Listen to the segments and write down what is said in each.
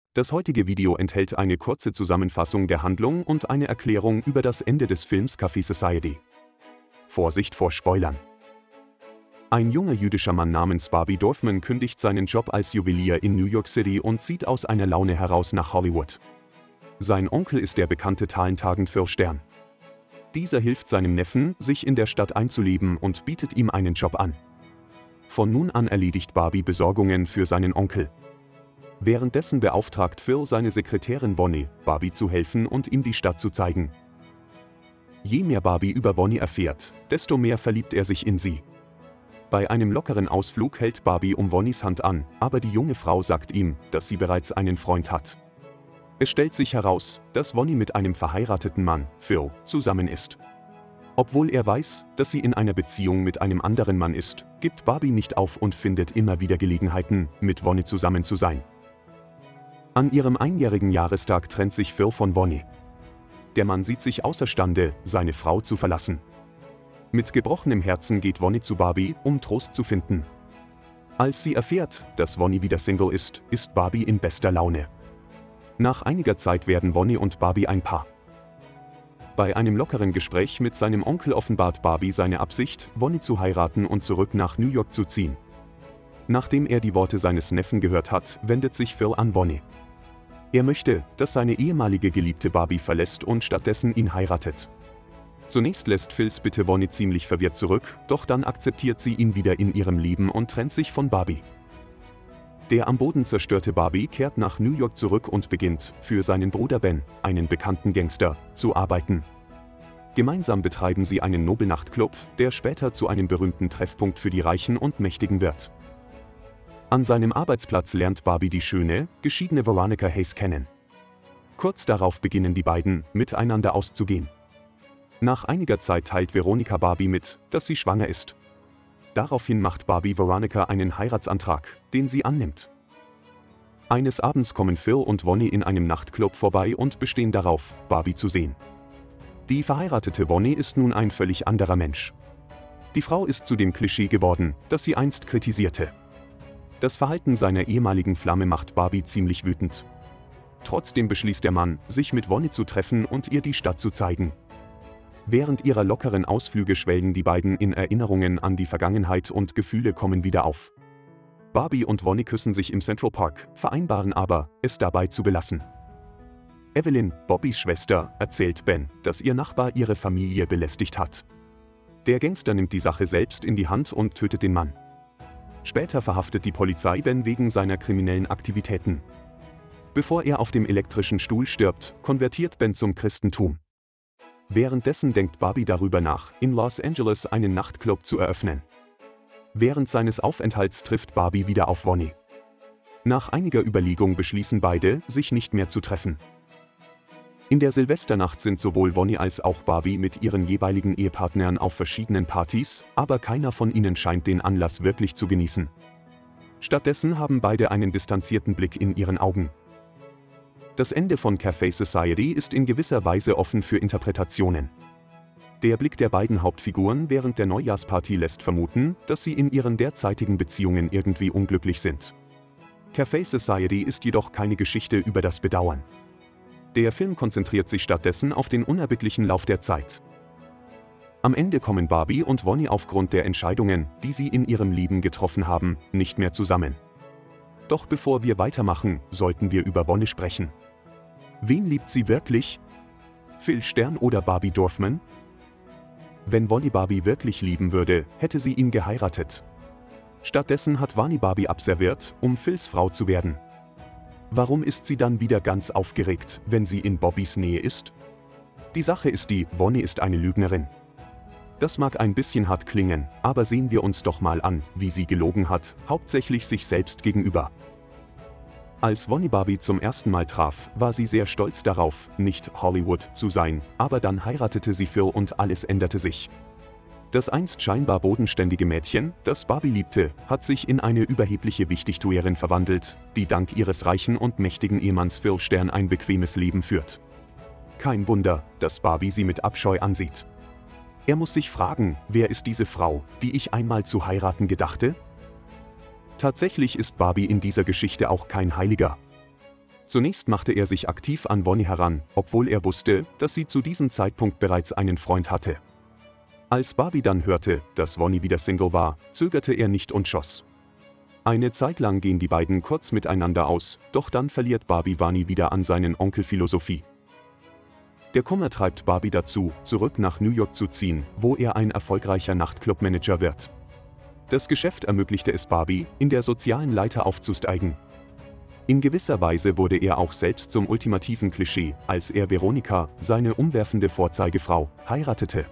Das heutige Video enthält eine kurze Zusammenfassung der Handlung und eine Erklärung über das Ende des Films Café Society. Vorsicht vor Spoilern. Ein junger jüdischer Mann namens Bobby Dorfman kündigt seinen Job als Juwelier in New York City und zieht aus einer Laune heraus nach Hollywood. Sein Onkel ist der bekannte Talentagent Phil Stern. Dieser hilft seinem Neffen, sich in der Stadt einzuleben und bietet ihm einen Job an. Von nun an erledigt Bobby Besorgungen für seinen Onkel. Währenddessen beauftragt Phil seine Sekretärin Vonnie, Bobby zu helfen und ihm die Stadt zu zeigen. Je mehr Bobby über Vonnie erfährt, desto mehr verliebt er sich in sie. Bei einem lockeren Ausflug hält Bobby um Vonnies Hand an, aber die junge Frau sagt ihm, dass sie bereits einen Freund hat. Es stellt sich heraus, dass Vonnie mit einem verheirateten Mann, Phil, zusammen ist. Obwohl er weiß, dass sie in einer Beziehung mit einem anderen Mann ist, gibt Bobby nicht auf und findet immer wieder Gelegenheiten, mit Vonnie zusammen zu sein. An ihrem einjährigen Jahrestag trennt sich Phil von Vonnie. Der Mann sieht sich außerstande, seine Frau zu verlassen. Mit gebrochenem Herzen geht Vonnie zu Bobby, um Trost zu finden. Als sie erfährt, dass Vonnie wieder Single ist, ist Bobby in bester Laune. Nach einiger Zeit werden Vonnie und Bobby ein Paar. Bei einem lockeren Gespräch mit seinem Onkel offenbart Bobby seine Absicht, Vonnie zu heiraten und zurück nach New York zu ziehen. Nachdem er die Worte seines Neffen gehört hat, wendet sich Phil an Vonnie. Er möchte, dass seine ehemalige Geliebte Bobby verlässt und stattdessen ihn heiratet. Zunächst lässt Phils Bitte Vonnie ziemlich verwirrt zurück, doch dann akzeptiert sie ihn wieder in ihrem Leben und trennt sich von Bobby. Der am Boden zerstörte Bobby kehrt nach New York zurück und beginnt, für seinen Bruder Ben, einen bekannten Gangster, zu arbeiten. Gemeinsam betreiben sie einen Nobelnachtclub, der später zu einem berühmten Treffpunkt für die Reichen und Mächtigen wird. An seinem Arbeitsplatz lernt Bobby die schöne, geschiedene Veronica Hayes kennen. Kurz darauf beginnen die beiden, miteinander auszugehen. Nach einiger Zeit teilt Veronica Bobby mit, dass sie schwanger ist. Daraufhin macht Bobby Veronica einen Heiratsantrag, den sie annimmt. Eines Abends kommen Phil und Vonnie in einem Nachtclub vorbei und bestehen darauf, Bobby zu sehen. Die verheiratete Vonnie ist nun ein völlig anderer Mensch. Die Frau ist zu dem Klischee geworden, das sie einst kritisierte. Das Verhalten seiner ehemaligen Flamme macht Bobby ziemlich wütend. Trotzdem beschließt der Mann, sich mit Vonnie zu treffen und ihr die Stadt zu zeigen. Während ihrer lockeren Ausflüge schwelgen die beiden in Erinnerungen an die Vergangenheit und Gefühle kommen wieder auf. Bobby und Vonnie küssen sich im Central Park, vereinbaren aber, es dabei zu belassen. Evelyn, Bobbys Schwester, erzählt Ben, dass ihr Nachbar ihre Familie belästigt hat. Der Gangster nimmt die Sache selbst in die Hand und tötet den Mann. Später verhaftet die Polizei Ben wegen seiner kriminellen Aktivitäten. Bevor er auf dem elektrischen Stuhl stirbt, konvertiert Ben zum Christentum. Währenddessen denkt Bobby darüber nach, in Los Angeles einen Nachtclub zu eröffnen. Während seines Aufenthalts trifft Bobby wieder auf Vonnie. Nach einiger Überlegung beschließen beide, sich nicht mehr zu treffen. In der Silvesternacht sind sowohl Vonnie als auch Bobby mit ihren jeweiligen Ehepartnern auf verschiedenen Partys, aber keiner von ihnen scheint den Anlass wirklich zu genießen. Stattdessen haben beide einen distanzierten Blick in ihren Augen. Das Ende von Café Society ist in gewisser Weise offen für Interpretationen. Der Blick der beiden Hauptfiguren während der Neujahrsparty lässt vermuten, dass sie in ihren derzeitigen Beziehungen irgendwie unglücklich sind. Café Society ist jedoch keine Geschichte über das Bedauern. Der Film konzentriert sich stattdessen auf den unerbittlichen Lauf der Zeit. Am Ende kommen Bobby und Vonnie aufgrund der Entscheidungen, die sie in ihrem Leben getroffen haben, nicht mehr zusammen. Doch bevor wir weitermachen, sollten wir über Vonnie sprechen. Wen liebt sie wirklich? Phil Stern oder Bobby Dorfman? Wenn Vonnie Bobby wirklich lieben würde, hätte sie ihn geheiratet. Stattdessen hat Vonnie Bobby abserviert, um Phils Frau zu werden. Warum ist sie dann wieder ganz aufgeregt, wenn sie in Bobbys Nähe ist? Die Sache ist die, Vonnie ist eine Lügnerin. Das mag ein bisschen hart klingen, aber sehen wir uns doch mal an, wie sie gelogen hat, hauptsächlich sich selbst gegenüber. Als Vonnie Bobby zum ersten Mal traf, war sie sehr stolz darauf, nicht Hollywood zu sein, aber dann heiratete sie Phil und alles änderte sich. Das einst scheinbar bodenständige Mädchen, das Bobby liebte, hat sich in eine überhebliche Wichtigtuerin verwandelt, die dank ihres reichen und mächtigen Ehemanns Phil Stern ein bequemes Leben führt. Kein Wunder, dass Bobby sie mit Abscheu ansieht. Er muss sich fragen, wer ist diese Frau, die ich einmal zu heiraten gedachte? Tatsächlich ist Bobby in dieser Geschichte auch kein Heiliger. Zunächst machte er sich aktiv an Vonnie heran, obwohl er wusste, dass sie zu diesem Zeitpunkt bereits einen Freund hatte. Als Barbie dann hörte, dass Vonnie wieder Single war, zögerte er nicht und schoss. Eine Zeit lang gehen die beiden kurz miteinander aus, doch dann verliert Barbie Vonnie wieder an seinen Onkel Philosophie. Der Kummer treibt Barbie dazu, zurück nach New York zu ziehen, wo er ein erfolgreicher Nachtclub-Manager wird. Das Geschäft ermöglichte es Barbie, in der sozialen Leiter aufzusteigen. In gewisser Weise wurde er auch selbst zum ultimativen Klischee, als er Veronica, seine umwerfende Vorzeigefrau, heiratete.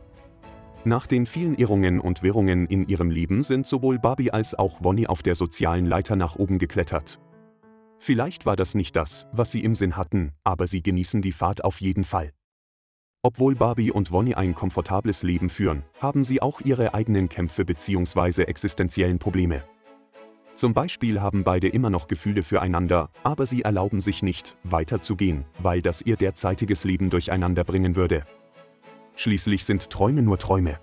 Nach den vielen Irrungen und Wirrungen in ihrem Leben sind sowohl Barbie als auch Vonnie auf der sozialen Leiter nach oben geklettert. Vielleicht war das nicht das, was sie im Sinn hatten, aber sie genießen die Fahrt auf jeden Fall. Obwohl Barbie und Vonnie ein komfortables Leben führen, haben sie auch ihre eigenen Kämpfe bzw. existenziellen Probleme. Zum Beispiel haben beide immer noch Gefühle füreinander, aber sie erlauben sich nicht, weiterzugehen, weil das ihr derzeitiges Leben durcheinander bringen würde. Schließlich sind Träume nur Träume.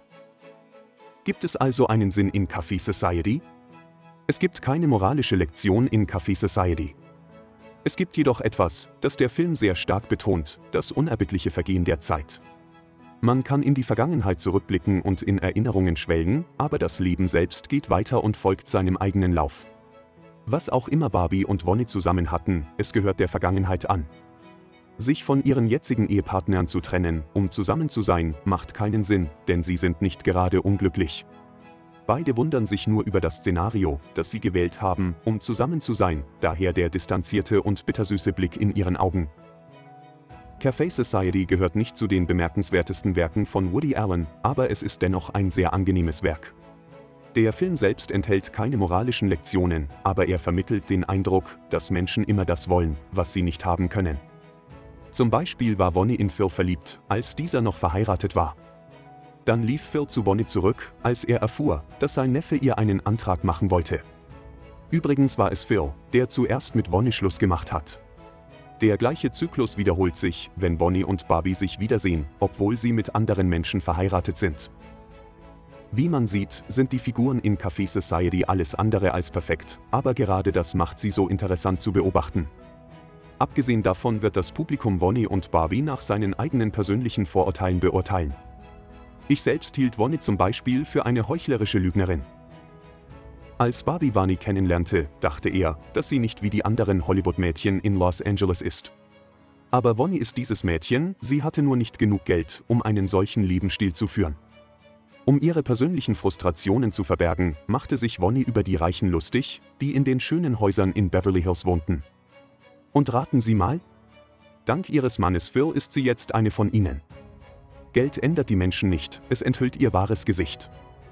Gibt es also einen Sinn in Café Society? Es gibt keine moralische Lektion in Café Society. Es gibt jedoch etwas, das der Film sehr stark betont: das unerbittliche Vergehen der Zeit. Man kann in die Vergangenheit zurückblicken und in Erinnerungen schwelgen, aber das Leben selbst geht weiter und folgt seinem eigenen Lauf. Was auch immer Barbie und Vonnie zusammen hatten, es gehört der Vergangenheit an. Sich von ihren jetzigen Ehepartnern zu trennen, um zusammen zu sein, macht keinen Sinn, denn sie sind nicht gerade unglücklich. Beide wundern sich nur über das Szenario, das sie gewählt haben, um zusammen zu sein, daher der distanzierte und bittersüße Blick in ihren Augen. Café Society gehört nicht zu den bemerkenswertesten Werken von Woody Allen, aber es ist dennoch ein sehr angenehmes Werk. Der Film selbst enthält keine moralischen Lektionen, aber er vermittelt den Eindruck, dass Menschen immer das wollen, was sie nicht haben können. Zum Beispiel war Vonnie in Phil verliebt, als dieser noch verheiratet war. Dann lief Phil zu Vonnie zurück, als er erfuhr, dass sein Neffe ihr einen Antrag machen wollte. Übrigens war es Phil, der zuerst mit Vonnie Schluss gemacht hat. Der gleiche Zyklus wiederholt sich, wenn Vonnie und Barbie sich wiedersehen, obwohl sie mit anderen Menschen verheiratet sind. Wie man sieht, sind die Figuren in Café Society alles andere als perfekt, aber gerade das macht sie so interessant zu beobachten. Abgesehen davon wird das Publikum Vonnie und Barbie nach seinen eigenen persönlichen Vorurteilen beurteilen. Ich selbst hielt Vonnie zum Beispiel für eine heuchlerische Lügnerin. Als Barbie Vonnie kennenlernte, dachte er, dass sie nicht wie die anderen Hollywood-Mädchen in Los Angeles ist. Aber Vonnie ist dieses Mädchen, sie hatte nur nicht genug Geld, um einen solchen Lebensstil zu führen. Um ihre persönlichen Frustrationen zu verbergen, machte sich Vonnie über die Reichen lustig, die in den schönen Häusern in Beverly Hills wohnten. Und raten Sie mal? Dank ihres Mannes Phil ist sie jetzt eine von ihnen. Geld ändert die Menschen nicht, es enthüllt ihr wahres Gesicht.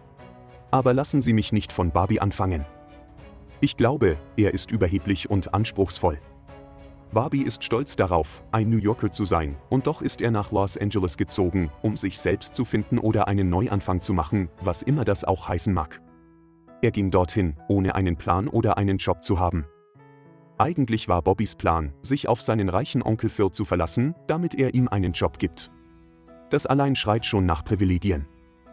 Aber lassen Sie mich nicht von Barbie anfangen. Ich glaube, er ist überheblich und anspruchsvoll. Barbie ist stolz darauf, ein New Yorker zu sein, und doch ist er nach Los Angeles gezogen, um sich selbst zu finden oder einen Neuanfang zu machen, was immer das auch heißen mag. Er ging dorthin, ohne einen Plan oder einen Job zu haben. Eigentlich war Bobbys Plan, sich auf seinen reichen Onkel Phil zu verlassen, damit er ihm einen Job gibt. Das allein schreit schon nach Privilegien.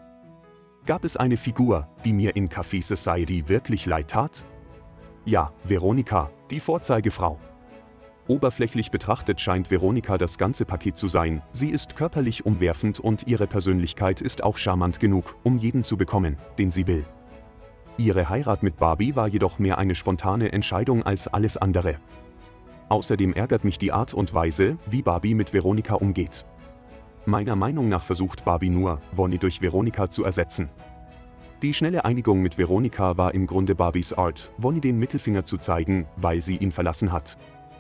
Gab es eine Figur, die mir in Café Society wirklich leid tat? Ja, Veronica, die Vorzeigefrau. Oberflächlich betrachtet scheint Veronica das ganze Paket zu sein, sie ist körperlich umwerfend und ihre Persönlichkeit ist auch charmant genug, um jeden zu bekommen, den sie will. Ihre Heirat mit Barbie war jedoch mehr eine spontane Entscheidung als alles andere. Außerdem ärgert mich die Art und Weise, wie Barbie mit Veronica umgeht. Meiner Meinung nach versucht Barbie nur, Vonnie durch Veronica zu ersetzen. Die schnelle Einigung mit Veronica war im Grunde Barbies Art, Vonnie den Mittelfinger zu zeigen, weil sie ihn verlassen hat.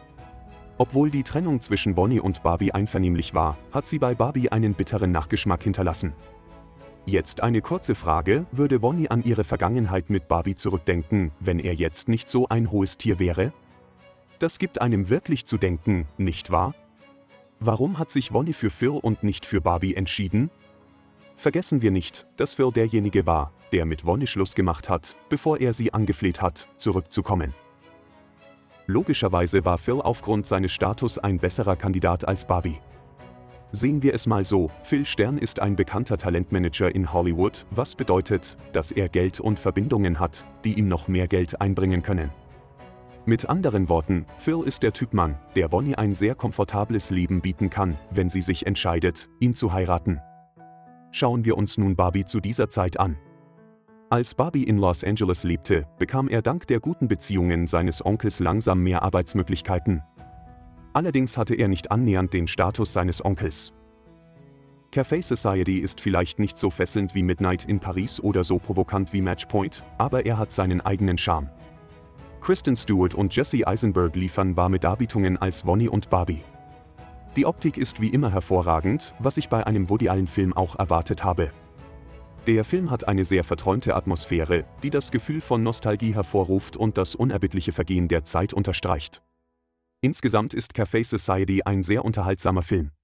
Obwohl die Trennung zwischen Vonnie und Barbie einvernehmlich war, hat sie bei Barbie einen bitteren Nachgeschmack hinterlassen. Jetzt eine kurze Frage: Würde Vonnie an ihre Vergangenheit mit Barbie zurückdenken, wenn er jetzt nicht so ein hohes Tier wäre? Das gibt einem wirklich zu denken, nicht wahr? Warum hat sich Vonnie für Phil und nicht für Barbie entschieden? Vergessen wir nicht, dass Phil derjenige war, der mit Vonnie Schluss gemacht hat, bevor er sie angefleht hat, zurückzukommen. Logischerweise war Phil aufgrund seines Status ein besserer Kandidat als Barbie. Sehen wir es mal so, Phil Stern ist ein bekannter Talentmanager in Hollywood, was bedeutet, dass er Geld und Verbindungen hat, die ihm noch mehr Geld einbringen können. Mit anderen Worten, Phil ist der Typ Mann, der Bonnie ein sehr komfortables Leben bieten kann, wenn sie sich entscheidet, ihn zu heiraten. Schauen wir uns nun Barbie zu dieser Zeit an. Als Barbie in Los Angeles lebte, bekam er dank der guten Beziehungen seines Onkels langsam mehr Arbeitsmöglichkeiten. Allerdings hatte er nicht annähernd den Status seines Onkels. Café Society ist vielleicht nicht so fesselnd wie Midnight in Paris oder so provokant wie Match Point, aber er hat seinen eigenen Charme. Kristen Stewart und Jesse Eisenberg liefern warme Darbietungen als Bonnie und Barbie. Die Optik ist wie immer hervorragend, was ich bei einem Woody Allen-Film auch erwartet habe. Der Film hat eine sehr verträumte Atmosphäre, die das Gefühl von Nostalgie hervorruft und das unerbittliche Vergehen der Zeit unterstreicht. Insgesamt ist Café Society ein sehr unterhaltsamer Film.